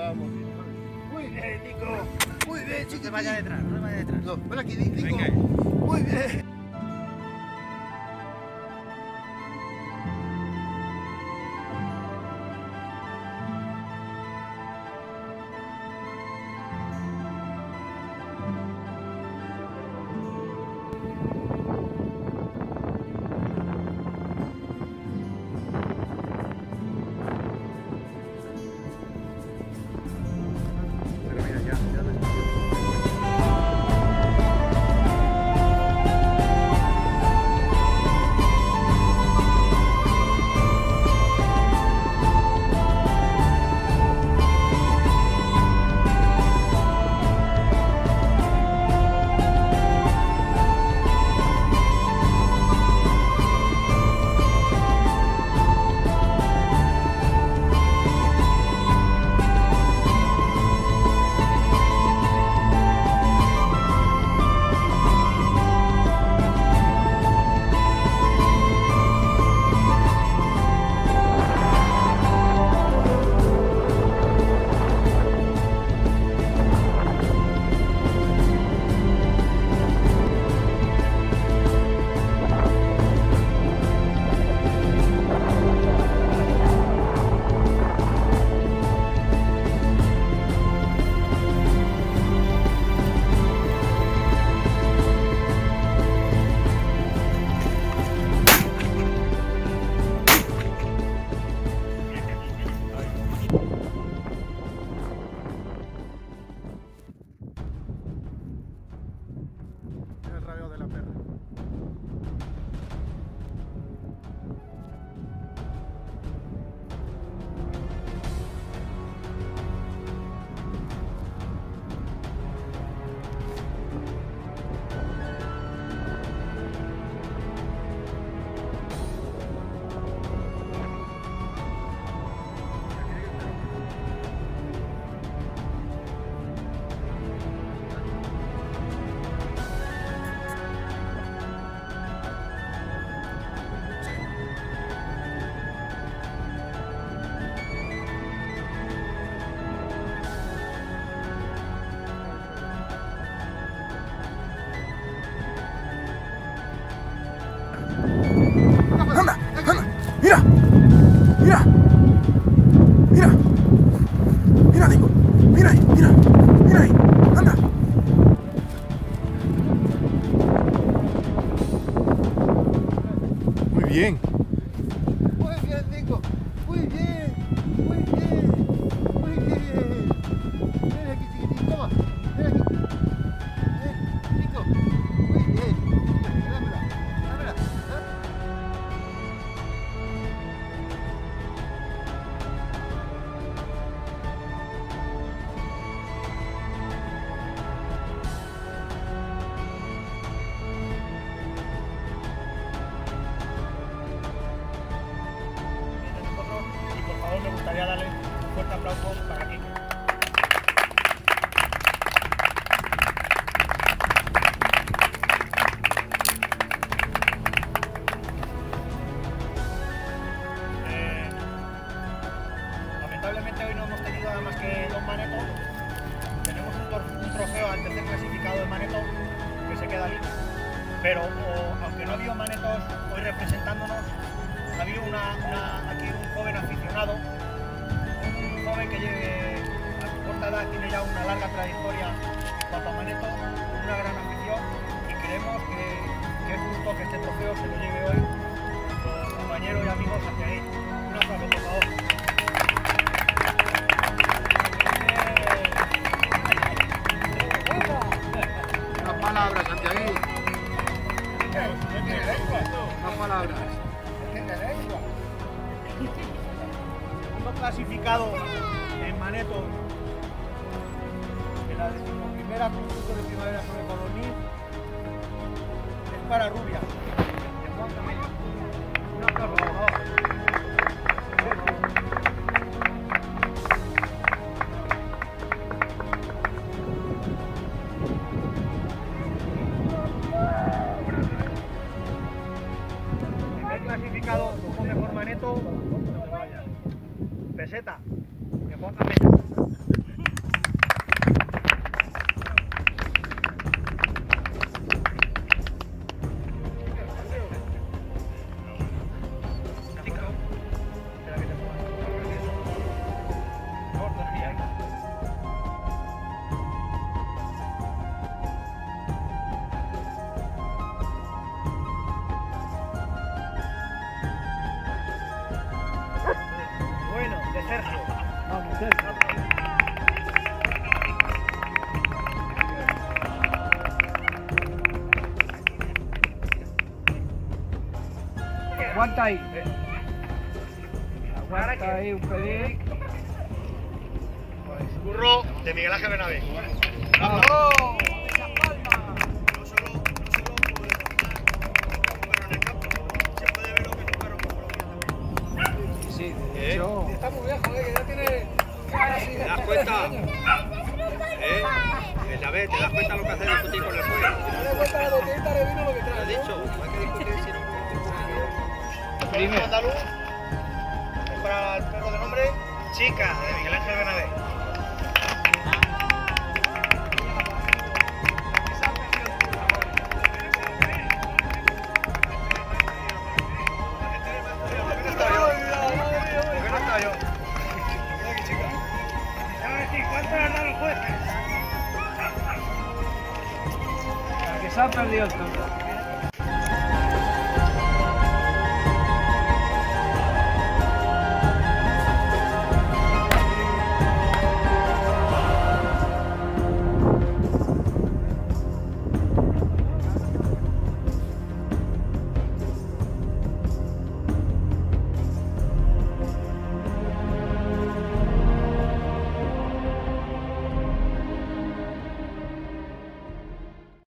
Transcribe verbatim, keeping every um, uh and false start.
vamos. Muy bien, Nico. Muy bien, chiquitín. No te vayas detrás, no te vayas detrás. No, ven aquí, Nico. Venga. Muy bien. El rabio de la perra. ¡Anda! ¡Anda! ¡Mira! ¡Mira! ¡Mira! ¡Mira, Nico! ¡Mira ahí! ¡Mira! ¡Mira ahí! ¡Anda! Muy bien. Muy bien, Nico. Muy bien. Muy bien. Muy bien. Ven aquí, chiquitín. Toma. Ven aquí. Ven, Nico. Muy bien. Dámela. Dámela. Y por favor me gustaría darle un fuerte aplauso para Kike. Eh, lamentablemente hoy no hemos tenido nada más que dos manetos. Tenemos un, tor- un trofeo al tercer clasificado de maneto que se queda libre. Pero o, aunque no ha habido manetos hoy representándonos, ha habido una, una, aquí un joven aficionado, un joven que lleve a su corta edad, tiene ya una larga trayectoria en cuanto a maneto, una gran afición, y creemos que, que es justo que este trofeo se lo lleve hoy nuestro compañero y amigo Santiago. Un aplauso, por favor. Unas palabras, Santiago. Unas palabras. Segundo clasificado en maneto en la decimoprimera concurso de primavera sobre Codorniz es para Rubia, de Juan Camello. Un aplauso, por favor. Primer clasificado como mejor maneto, peseta, de Juan Camello. Aguanta ahí. Aguanta ahí un pelín. Curro de Miguel Ángel Bernabé. ¡Vamos! No solo, no solo por denominar un perro en el campo, se puede ver lo que es un perro como lo también. Sí, de hecho. Está muy viejo, ¿eh? Que ya tiene casi ¿Te das cuenta? ¿Eh? Bernabé, ¿te das cuenta lo que hace discutir con el juez? te das cuenta de la botellita de vino lo que ¿Te trae. lo he dicho? No hay que discutir si no. Primero andaluz, es para el perro de nombre Chica, de Miguel Ángel Bernabé. ¿Por qué no estaba yo? Mira qué chica. ¿Cuánto le han dado los jueces? Que se ha perdido el turno.